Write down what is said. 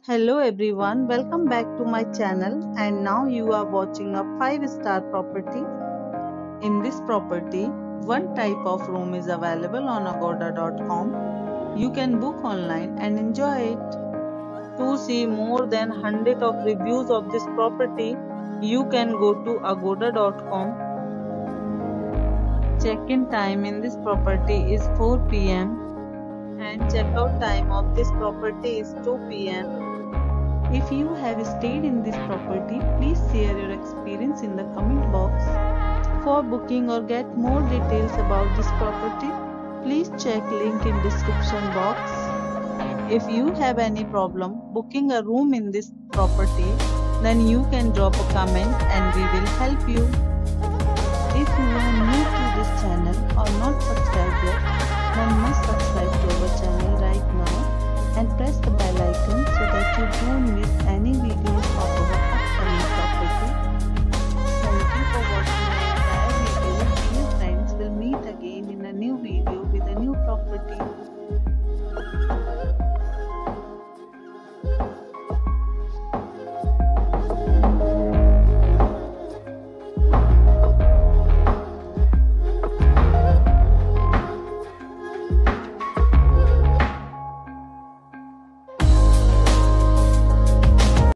Hello everyone, welcome back to my channel and now you are watching a 5-star property. In this property, one type of room is available on agoda.com. You can book online and enjoy it. To see more than 100 of reviews of this property, you can go to agoda.com. Check-in time in this property is 4 p.m. and checkout time of this property is 2 p.m. If you have stayed in this property, please share your experience in the comment box. For booking or get more details about this property, please check link in description box. If you have any problem booking a room in this property, then you can drop a comment and we will help you. If you are new to this channel or not subscribed yet, then must subscribe to our channel right now and press the bell icon so that you don't miss any videos of our